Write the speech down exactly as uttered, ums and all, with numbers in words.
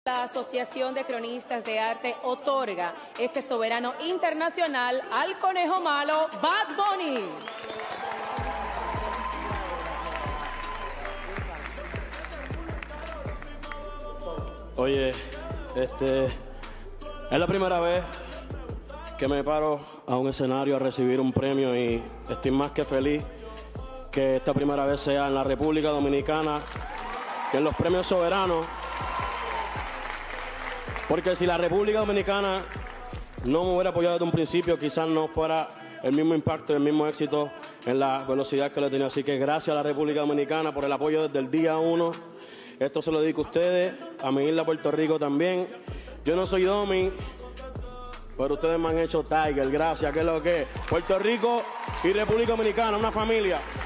La Asociación de Cronistas de Arte otorga este soberano internacional al conejo malo Bad Bunny. Oye, este, es la primera vez que me paro a un escenario a recibir un premio y estoy más que feliz que esta primera vez sea en la República Dominicana, que en los premios soberanos. Porque si la República Dominicana no me hubiera apoyado desde un principio, quizás no fuera el mismo impacto, el mismo éxito en la velocidad que lo he tenido. Así que gracias a la República Dominicana por el apoyo desde el día uno. Esto se lo dedico a ustedes, a mi isla Puerto Rico también. Yo no soy Domi, pero ustedes me han hecho Tiger. Gracias, que es lo que es. Puerto Rico y República Dominicana, una familia.